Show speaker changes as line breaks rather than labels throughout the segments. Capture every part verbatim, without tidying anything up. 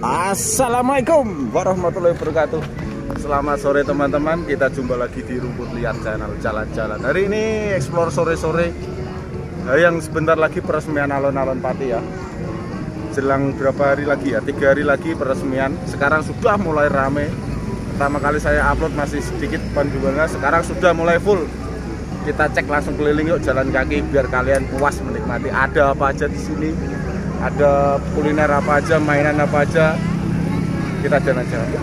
Assalamualaikum warahmatullahi wabarakatuh. Selamat sore teman-teman. Kita jumpa lagi di Rumput Liar Channel Jalan-Jalan. Hari ini explore sore-sore, nah, yang sebentar lagi peresmian alun-alun Pati ya. Jelang berapa hari lagi ya? Tiga hari lagi peresmian. Sekarang sudah mulai rame. Pertama kali saya upload masih sedikit penjualnya. Sekarang sudah mulai full. Kita cek langsung keliling yuk, jalan kaki biar kalian puas menikmati. Ada apa aja di sini? Ada kuliner apa aja, mainan apa aja. Kita jalan-jalan.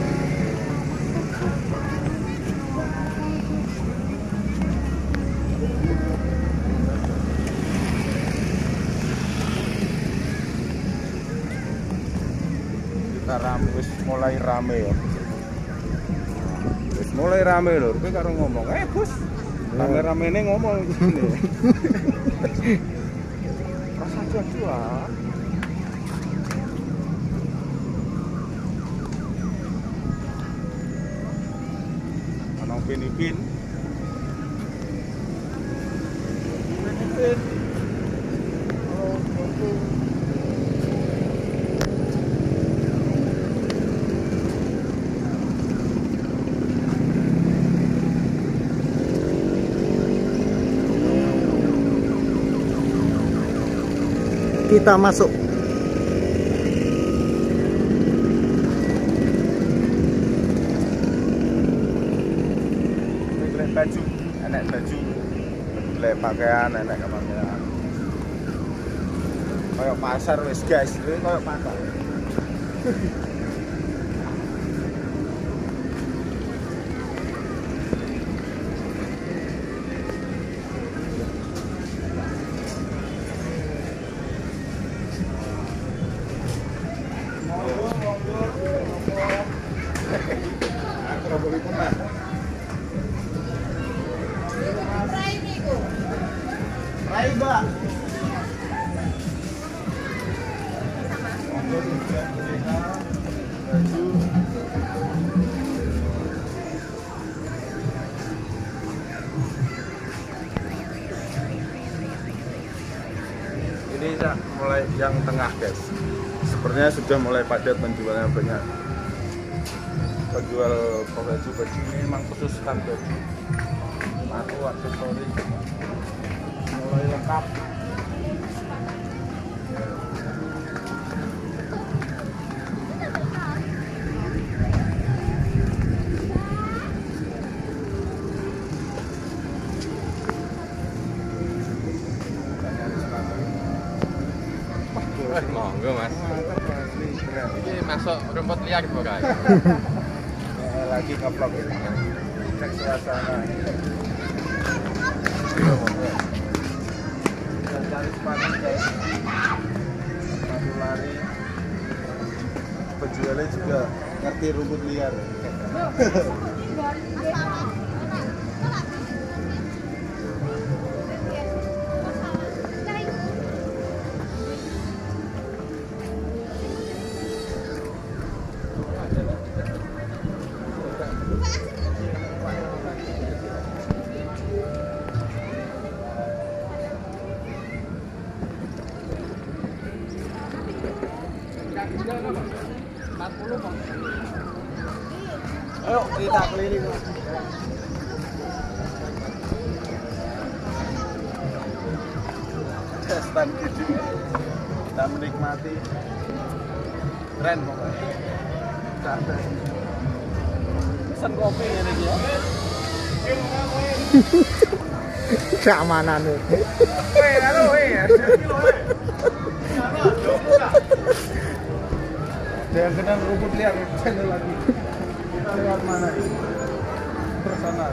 Kita rame, wis mulai rame ya. Wis mulai rame lho, kowe karo ngomong, "Eh, Bos." Rame-rame ini ngomong gini. Rasa cuak-cuak. Anong pinipin. Pinipin. Oh, foto.
Kita masuk.
Beli baju, enak baju, beli pakaian, enak pakaian. Kayak pasar wis guys, ini kayak pasar. Rai, Mbak. Ini mulai yang tengah guys. Sepertinya sudah mulai padat penjualnya, banyak penjual baju baju ini memang khusus kan baju aku aksesoris mulai lengkap.
Monggo Mas. Ini masuk rumput liar ora?
Lagi nge-vlog ini. Cek suasana. Kita cari sepatu guys. Sepatu lari. Penjualnya juga ngerti rumput liar. Ayo kita keliling. Stand gitu. Kita menikmati. Keren pokoknya. Santai. Pesen kopi ini dia.
Keamanan nih.
Weh, halo weh. Jangan kenal rumput liar channel lagi. Kita lewat mana ini? Bersana.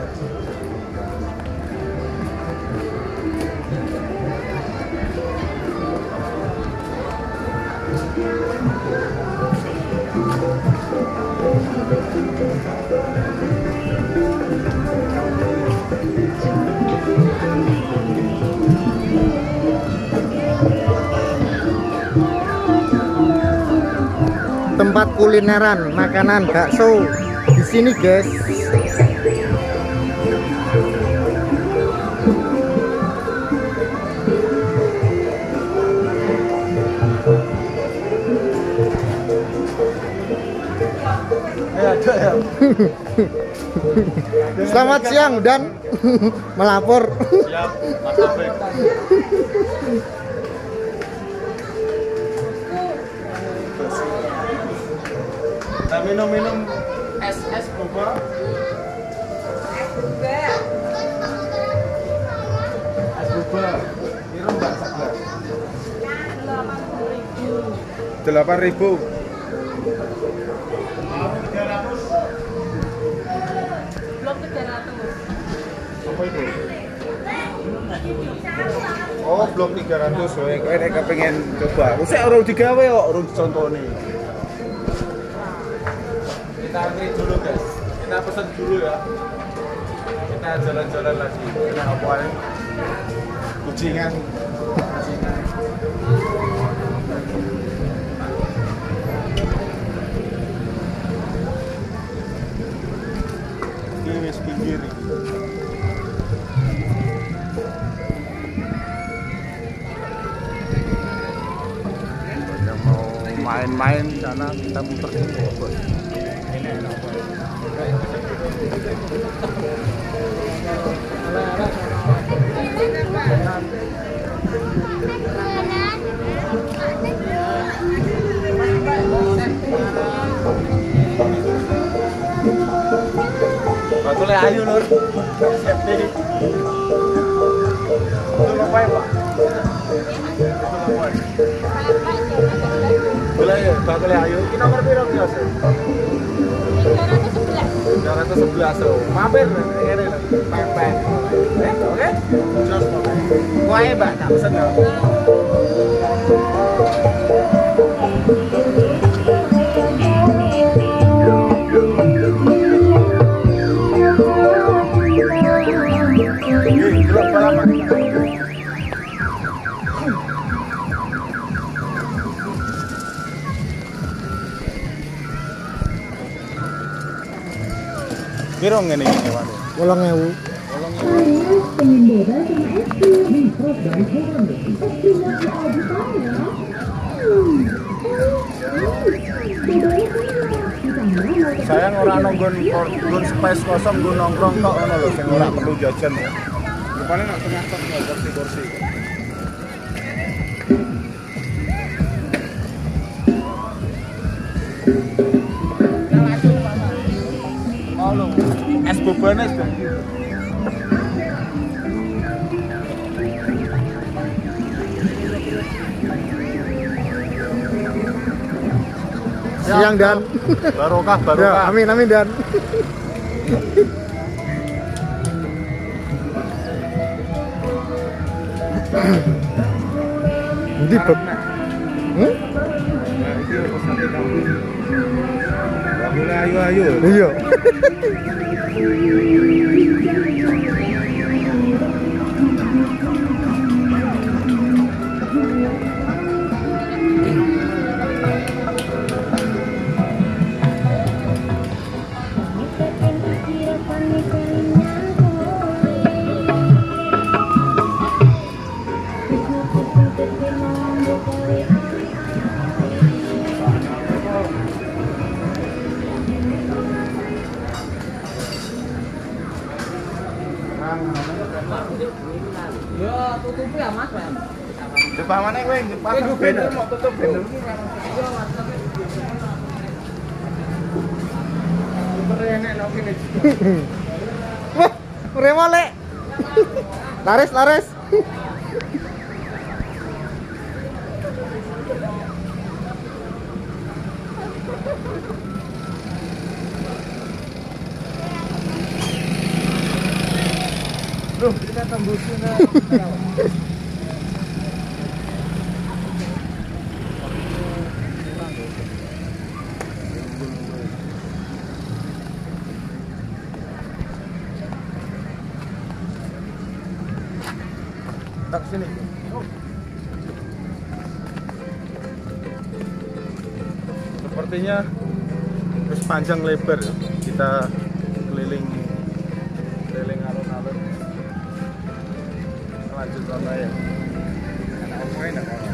Tempat kulineran, makanan, bakso di sini guys.
ada ya.
Selamat siang dan melapor.
Siap, Mas Taufik. Kita minum-minum es es boba. Es boba. Kira mbak sebelas. Delapan ribu.
Blok tiga ratus.
Apa itu? Oh, blok tiga ratus. Oh, kowe nek kepengin coba. Aku sik urung digawe kok, urung dicontoni. Kita antri dulu, guys. Kita pesen dulu ya. Kita jalan-jalan lagi. Kita apa ae? Kucingan. Kucingan. Ini wis pinggir iki. Yang mau main-main di sana kita muter dulu, Bos. Ini enak banget. Bakule ayu Nur. Safety. Itu ngapain, Pak? Boleh ya, bakule ayu. Ini nomor piro biasa? tiga ratus sebelas. Oh. Mampir ngene lho. Pempek. Oke? Jos pempek. Wae, Mbak, tak pesen ya. Kira ngene iki wae.
Wolong ewu.
Sayang ora nonggon nggon space kosong nggon nongkrong tok ngono lho sing ora perlu jajan ya. Rupane nek tengah tok kursi-kursi. Halo, es bobanes dong.
Siang dan
barokah
ya,
barokah.
amin amin dan. Ndi beb. Hmm?
Boleh ayu-ayu.
Iya.
Yo, tutupi ya, Mas, Pak.
Depan mana kowe? Pasang banner mau tutup banner.
Yo, Mas.
Enek nang kene.
Wah, remo lek. Laris laris.
Duh, kita tembusin. Tak sini. Sepertinya terus panjang lebar ya. Kita keliling keliling alun-alun. Lanjut sana ya. Anak omongnya enak banget.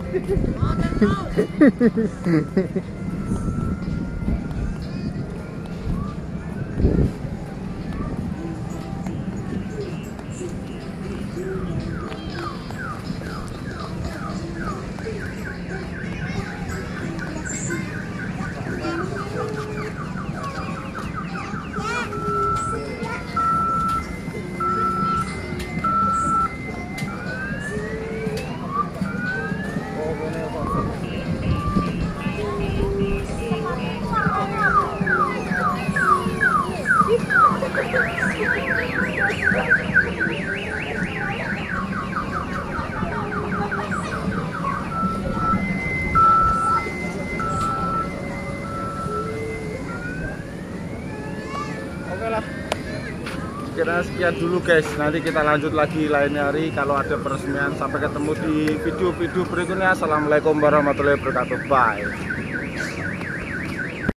Oke lah, kira sekian dulu guys, nanti kita lanjut lagi lain hari kalau ada peresmian. Sampai ketemu di video-video berikutnya. Assalamualaikum warahmatullahi wabarakatuh, bye.